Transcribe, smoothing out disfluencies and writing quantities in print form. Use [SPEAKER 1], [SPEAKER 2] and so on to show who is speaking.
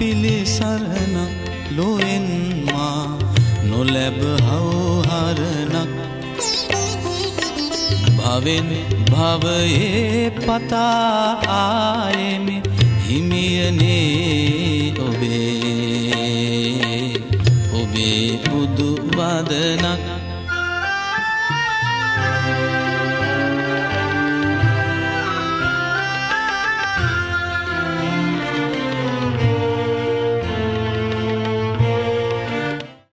[SPEAKER 1] පිළිසරණක් ලොවෙන් මා නොලැබ හවුහරණක් භවෙන් භවයේ පතා ආයෙමි හිමියනේ ඔබේ බුදු වදනක්